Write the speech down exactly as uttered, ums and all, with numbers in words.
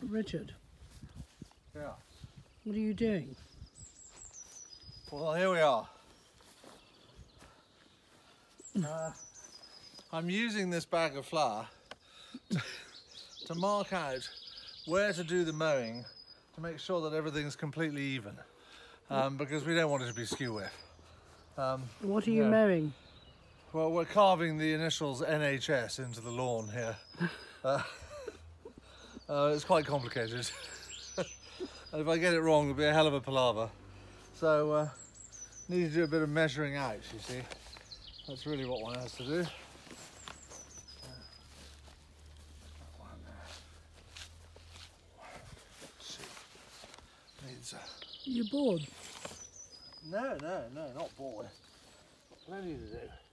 Richard, Yeah. what are you doing? Well, here we are. Uh, I'm using this bag of flour to, to mark out where to do the mowing to make sure that everything's completely even, um, because we don't want it to be skew wet. Um, What are you yeah. mowing? Well, we're carving the initials N H S into the lawn here. Uh, uh, it's quite complicated. And if I get it wrong, it'll be a hell of a palaver. So, uh, need to do a bit of measuring out, you see. That's really what one has to do. That one there. Let's see. Needs a... You bored? No, no, no, not bored. Plenty to do.